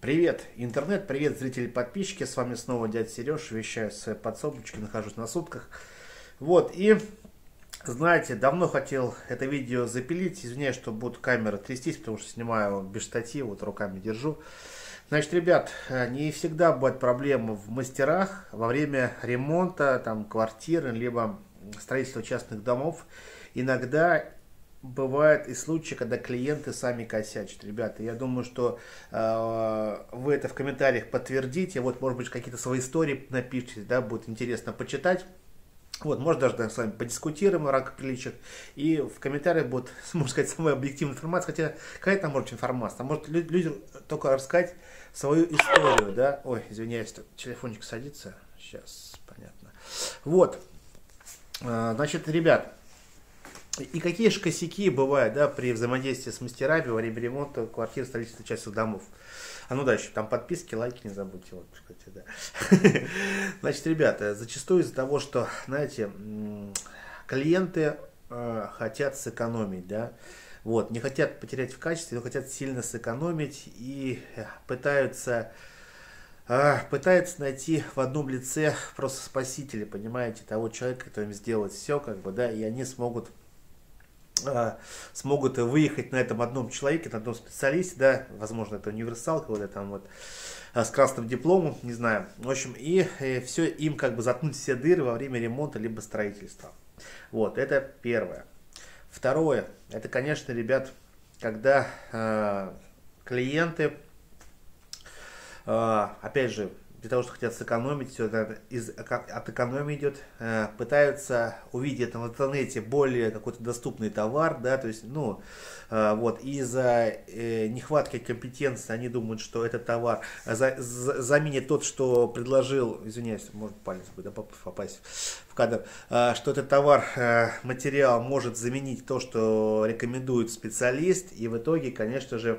Привет, интернет, привет, зрители, подписчики, с вами снова дядя Сереж, вещаю с подсобочки, нахожусь на сутках. Вот, и, знаете, давно хотел это видео запилить, извиняюсь, что будет камера трястись, потому что снимаю без штатива, вот руками держу. Значит, ребят, не всегда бывают проблемы в мастерах во время ремонта, там, квартиры, либо строительства частных домов. Иногда бывают и случаи, когда клиенты сами косячат. Ребята, я думаю, что вы это в комментариях подтвердите. Вот, может быть, какие-то свои истории напишите, да, будет интересно почитать. Вот, может, даже с вами подискутируем в рамках приличия. И в комментариях будет, можно сказать, самая объективная информация. Хотя, какая там может информация? Может, люди только рассказать свою историю, да? Ой, извиняюсь, телефончик садится. Сейчас, понятно. Вот, значит, ребят, и какие же косяки бывают, да, при взаимодействии с мастерами во время ремонта квартир, строительства частных домов? А ну дальше, там подписки, лайки не забудьте. Вот, кстати, да. Значит, ребята, зачастую из-за того, что, знаете, клиенты хотят сэкономить, да, вот, не хотят потерять в качестве, но хотят сильно сэкономить и пытаются найти в одном лице просто спасителя, понимаете, того человека, который им сделает все, как бы, да, и они смогут выехать на этом одном человеке, на одном специалисте, да, возможно, это универсал, какой-то там вот с красным дипломом, не знаю, в общем, и все им как бы заткнуть все дыры во время ремонта либо строительства. Вот, это первое. Второе, это, конечно, ребят, когда клиенты, опять же, для того, что хотят сэкономить, все это от экономии идет, пытаются увидеть в интернете более какой-то доступный товар, да, то есть, ну, вот, из-за нехватки компетенции они думают, что этот товар заменит тот, что предложил, извиняюсь, может палец будет, да, попасть в кадр, что этот товар, материал может заменить то, что рекомендует специалист, и в итоге, конечно же,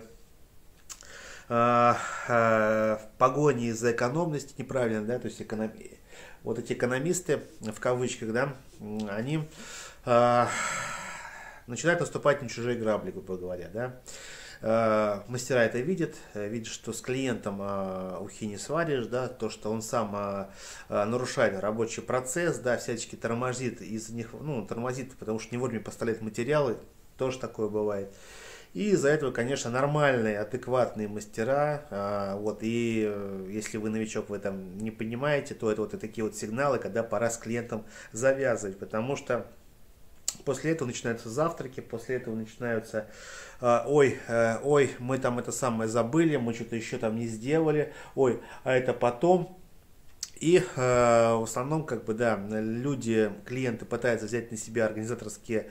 в погоне за экономностью неправильно, да, то есть вот эти экономисты, в кавычках, да, они начинают наступать на чужие грабли, грубо говоря, да. Мастера это видят, что с клиентом ухи не сваришь, да, то, что он сам нарушает рабочий процесс, да, всячески тормозит из них, ну, тормозит, потому что не вовремя поставляет материалы, тоже такое бывает. И из-за этого, конечно, нормальные, адекватные мастера, вот, и если вы новичок в этом не понимаете, то это вот и такие вот сигналы, когда пора с клиентом завязывать, потому что после этого начинаются завтраки, после этого начинаются, ой, мы там это самое забыли, мы что-то еще там не сделали, ой, а это потом. И в основном, как бы, да, клиенты пытаются взять на себя организаторские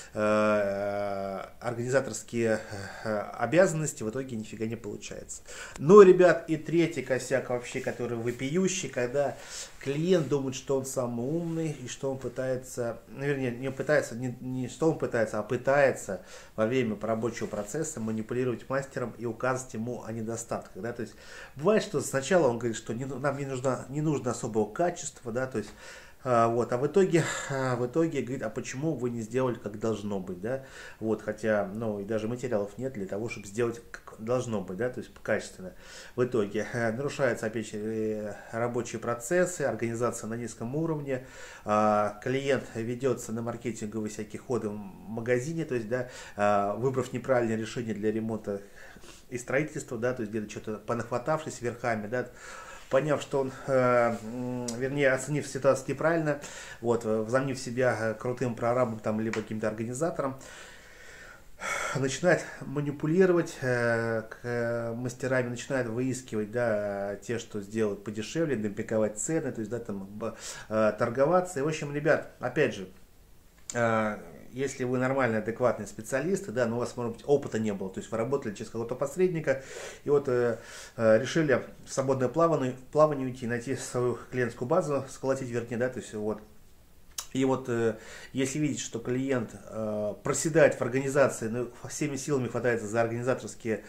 обязанности, в итоге нифига не получается. Ну, ребят, и третий косяк вообще, который вопиющий, когда клиент думает, что он самый умный, и что он пытается, ну, вернее, не что он пытается, а пытается во время рабочего процесса манипулировать мастером и указывать ему о недостатках, да, то есть бывает, что сначала он говорит, что нам не нужно особого качества, да, то есть вот, а в итоге говорит, а почему вы не сделали как должно быть, да, вот, хотя, ну, и даже материалов нет для того, чтобы сделать как должно быть, да, то есть качественно. В итоге нарушаются, опять же, рабочие процессы, организация на низком уровне, клиент ведется на маркетинговые всякие ходы в магазине, то есть, да, выбрав неправильное решение для ремонта и строительства, да, то есть где-то что-то понахватавшись верхами, да, поняв, что он, вернее, оценив ситуацию неправильно, вот, возомнив себя крутым прорабом, там, либо каким-то организатором, начинает манипулировать мастерами, начинает выискивать, да, те, что сделают подешевле, демпинговать цены, то есть, да, там, торговаться. И, в общем, ребят, опять же, если вы нормальные, адекватные специалисты, да, но у вас, может быть, опыта не было, то есть вы работали через какого-то посредника, и вот решили в свободное плавание уйти, найти свою клиентскую базу, сколотить, вернее, да, то есть вот. И вот если видите, что клиент проседает в организации, но всеми силами хватается за организаторские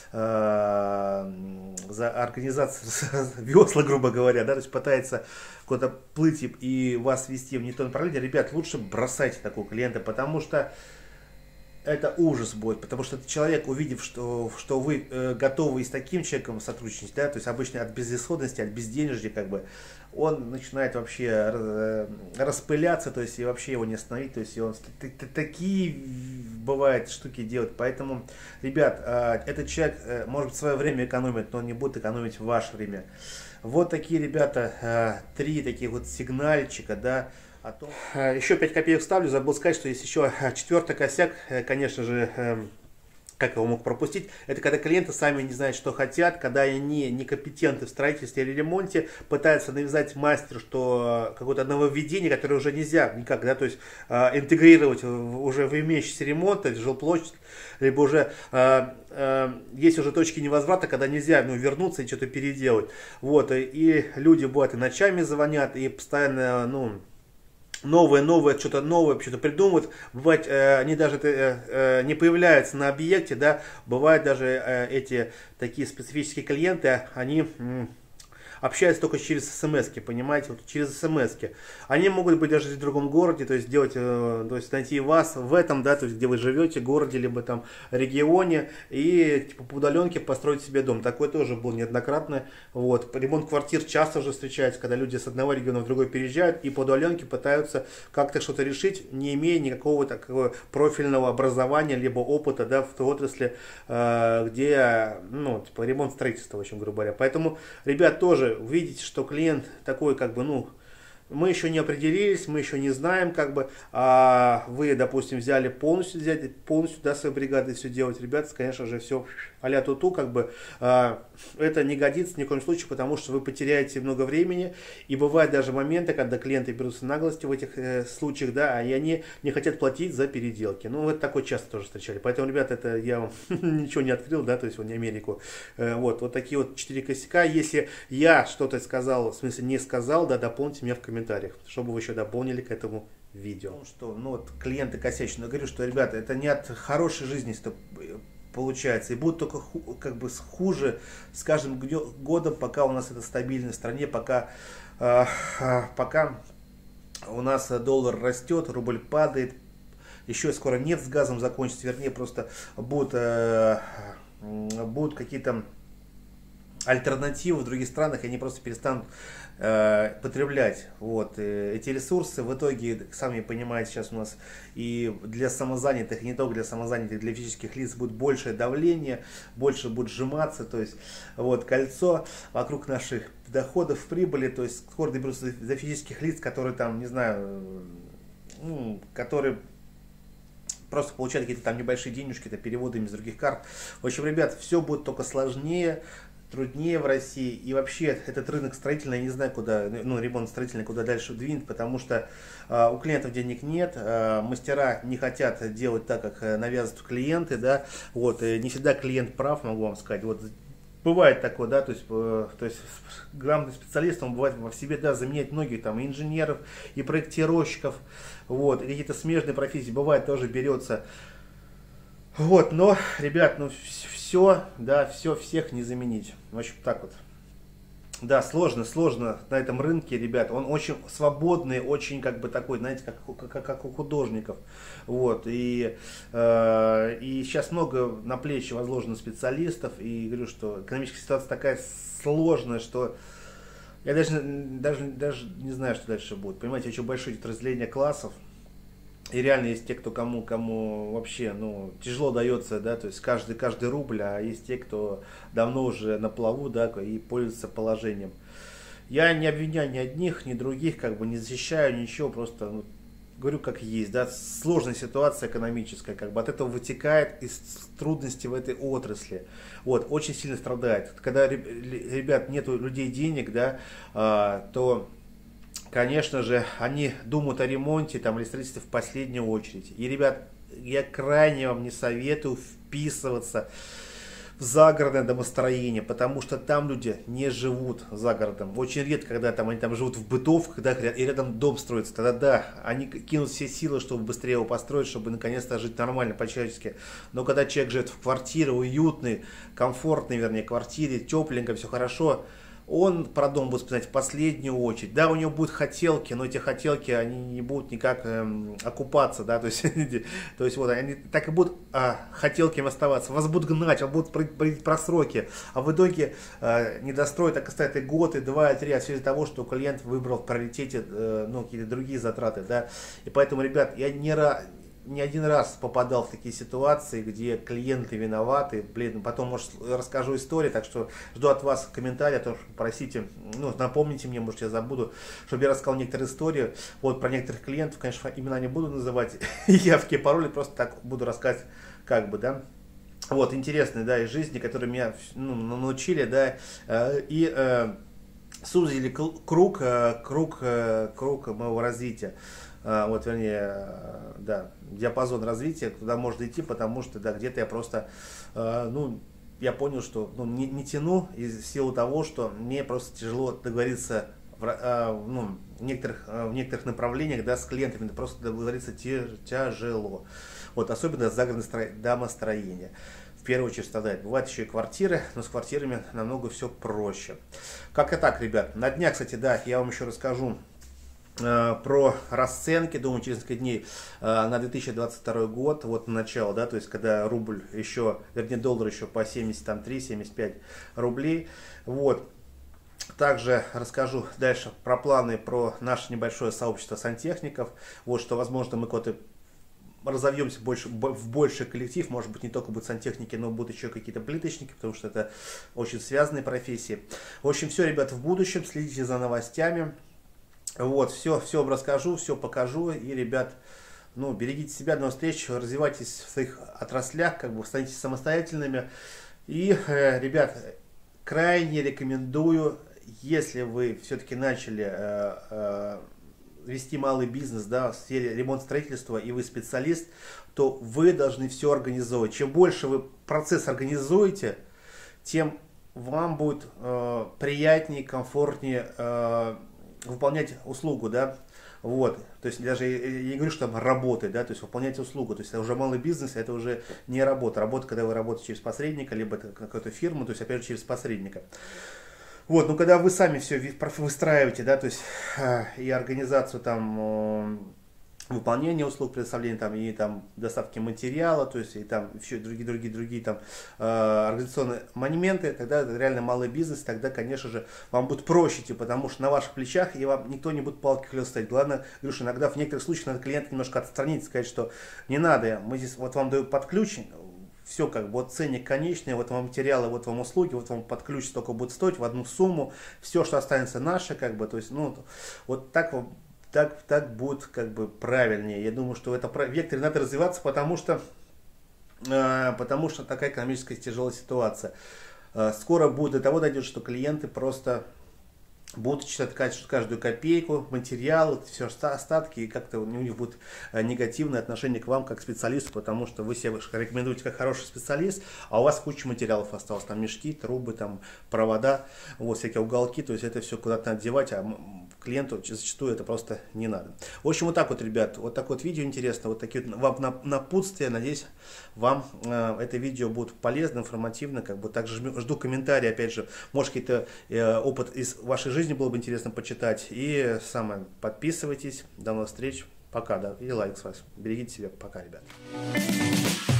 весла, грубо говоря, да, то есть пытается куда-то плыть и вас вести в не то направление, ребят, лучше бросайте такого клиента, потому что это ужас будет, потому что человек, увидев, что вы готовы и с таким человеком сотрудничать, да, то есть обычно от безысходности, от безденежья, как бы, он начинает вообще распыляться, то есть и вообще его не остановить, то есть и он такие бывает штуки делает, поэтому, ребят, этот человек может быть свое время экономит, но он не будет экономить ваше время. Вот такие, ребята, 3 таких вот сигнальчика, да. Еще 5 копеек ставлю, забыл сказать, что есть еще 4-й косяк, конечно же, как его мог пропустить, это когда клиенты сами не знают, что хотят, когда они некомпетентны в строительстве или ремонте, пытаются навязать мастеру, что какое-то нововведение, которое уже нельзя никак, да, то есть интегрировать уже в имеющийся ремонт, в жилплощадь, либо уже есть уже точки невозврата, когда нельзя вернуться и что-то переделать. Вот, и люди бывают и ночами звонят, и постоянно, новое, что-то придумывают. Бывает, они даже не появляются на объекте, да, бывают даже эти такие специфические клиенты, они общаются только через смс-ки, понимаете, вот через смс-ки. Они могут быть даже в другом городе, то есть делать, то есть найти вас в этом, да, то есть где вы живете, городе, либо там регионе, и типа по удаленке построить себе дом. Такое тоже было неоднократно. Вот. Ремонт квартир часто уже встречается, когда люди с одного региона в другой переезжают и по удаленке пытаются как-то что-то решить, не имея никакого такого профильного образования, либо опыта, да, в той отрасли, где, типа ремонт строительства, в общем, грубо говоря. Поэтому, ребят, тоже видите, что клиент такой, как бы, мы еще не определились, мы еще не знаем, как бы, а вы, допустим, взяли полностью, да, свою бригаду все делать, ребята, конечно же, все а-ля туту, как бы, это не годится ни в коем случае, потому что вы потеряете много времени, и бывают даже моменты, когда клиенты берутся наглости в этих случаях, да, и они не хотят платить за переделки. Это такое часто тоже встречали. Поэтому, ребята, это я вам ничего не открыл, да, то есть не Америку. Вот такие вот 4 косяка. Если я что-то сказал, в смысле не сказал, да, дополните меня в комментариях, чтобы вы еще дополнили к этому видео. Клиенты косячные, но говорю, что, ребята, это не от хорошей жизни получается, и будет только хуже с каждым годом, пока у нас это стабильно в стране, пока у нас доллар растет, рубль падает, еще скоро нефть с газом закончится, вернее, просто будут какие-то альтернативы в других странах, и они просто перестанут потреблять эти ресурсы. В итоге, сами понимаете, сейчас у нас и для самозанятых, не только для самозанятых, для физических лиц будет большее давление, больше будет сжиматься, то есть кольцо вокруг наших доходов, прибыли, то есть скоро доберутся за физических лиц, которые там, не знаю, которые просто получают какие-то там небольшие денежки, переводами из других карт. В общем, ребят, все будет только сложнее, труднее в России, и вообще этот рынок строительный, я не знаю, куда, ремонт строительный, куда дальше двинет, потому что у клиентов денег нет, мастера не хотят делать так, как навязывают клиенты, да, не всегда клиент прав, могу вам сказать, бывает такое, да, то есть грамотный специалист, он бывает в себе, да, заменяет многих там и инженеров, и проектировщиков, и какие-то смежные профессии, бывает, тоже берется. Но, ребят, все, да, всех не заменить. В общем, так вот. Да, сложно на этом рынке, ребят. Он очень свободный, очень такой, знаете, как у художников. И сейчас много на плечи возложено специалистов. И говорю, что экономическая ситуация такая сложная, что я даже не знаю, что дальше будет. Понимаете, очень большое идет разделение классов. И реально есть те, кому вообще тяжело дается, да, то есть каждый рубль, а есть те, кто давно уже на плаву, да, и пользуется положением. Я не обвиняю ни одних, ни других, не защищаю ничего, просто говорю как есть, да, сложная ситуация экономическая, от этого вытекает из трудностей в этой отрасли. Очень сильно страдает. Когда, ребят, нету людей денег, да, то конечно же, они думают о ремонте или строительстве в последнюю очередь. И, ребят, я крайне вам не советую вписываться в загородное домостроение, потому что там люди не живут за городом. Очень редко, когда они там живут в бытовках, да, и рядом дом строится, тогда да, они кинут все силы, чтобы быстрее его построить, чтобы наконец-то жить нормально, по-человечески. Но когда человек живет в квартире, уютной, комфортной, вернее, квартире, тепленько, все хорошо, он про дом будет вспоминать в последнюю очередь. Да, у него будут хотелки, но эти хотелки, они не будут никак окупаться, да, то есть вот они так и будут хотелками оставаться. Вас будут гнать, вас будут просить просроки, а в итоге не достроят, так и стоят и год, и два, и три, а все из-за того, что клиент выбрал в приоритете ну, какие-то другие затраты, да. И поэтому, ребят, я не один раз попадал в такие ситуации, где клиенты виноваты. Блин, потом, может, расскажу историю, так что жду от вас комментария, то просите, ну, напомните мне, может, я забуду, чтобы я рассказал некоторые истории. Вот про некоторых клиентов, конечно, имена не буду называть, явки, пароли, просто так буду рассказывать, как бы, да. Вот, интересные, да, из жизни, которые меня научили, да, и сузили круг моего развития. Вот, вернее, да, диапазон развития, куда можно идти, потому что, да, где-то я просто, ну, я понял, что не тяну из силы того, что мне просто тяжело договориться в некоторых направлениях, да, с клиентами, просто договориться тяжело. Вот, особенно загородное домостроение. В первую очередь страдает. Бывают еще и квартиры, но с квартирами намного все проще. Как-то так, ребят. На днях, кстати, да, я вам еще расскажу про расценки, думаю, через несколько дней на 2022 год, вот начало, да, то есть когда рубль еще, вернее доллар еще по 73-75 рублей, вот. Также расскажу дальше про планы про наше небольшое сообщество сантехников, вот, что, возможно, мы куда-то разовьемся в больший коллектив, может быть, не только будут сантехники, но будут еще какие-то плиточники, потому что это очень связанные профессии. В общем, все, ребят, в будущем, следите за новостями. Вот, все вам расскажу, все покажу. И, ребят, ну, берегите себя, до встречи, развивайтесь в своих отраслях, как бы становитесь самостоятельными. И, ребят, крайне рекомендую, если вы все-таки начали вести малый бизнес, да, в сфере ремонта строительства, и вы специалист, то вы должны все организовывать. Чем больше вы процесс организуете, тем вам будет приятнее, комфортнее выполнять услугу, да, вот, то есть даже я не говорю, что там работать, да, то есть выполнять услугу, то есть это уже малый бизнес, это уже не работа, работа, когда вы работаете через посредника, либо это какую-то фирму, то есть опять же через посредника. Вот, ну когда вы сами все выстраиваете, да, то есть и организацию там выполнения услуг, предоставления там и там доставки материала, то есть и там еще другие там организационные моменты, тогда это реально малый бизнес, тогда, конечно же, вам будет проще идти, потому что на ваших плечах и вам никто не будет палки хлестать. Главное, говорю, что иногда в некоторых случаях надо клиента немножко отстранить, сказать, что не надо, мы здесь вот вам дают под ключ, все как бы, вот ценник конечный, вот вам материалы, вот вам услуги, вот вам под ключ столько будет стоить в одну сумму, все, что останется наше, как бы, то есть, ну, вот так будет как бы правильнее. Я думаю, что в этом векторе надо развиваться, потому что такая экономическая тяжелая ситуация. Скоро будет до того дойдет, что клиенты просто будут считать каждую копейку, материал, все остатки, и как-то у них будет негативное отношение к вам как к специалисту, потому что вы себя рекомендуете как хороший специалист, а у вас куча материалов осталось, там мешки, трубы, там провода, вот всякие уголки, то есть это все куда-то надо девать, а клиенту зачастую это просто не надо. В общем, вот так вот, ребят, вот такое вот видео интересно, вот такие вот вам напутствия, надеюсь, вам это видео будет полезно, информативно, как бы также жду комментарии, опять же, может какой-то опыт из вашей жизни было бы интересно почитать. И самое, подписывайтесь. До новых встреч. Пока, да. И лайк с вас. Берегите себя. Пока, ребят.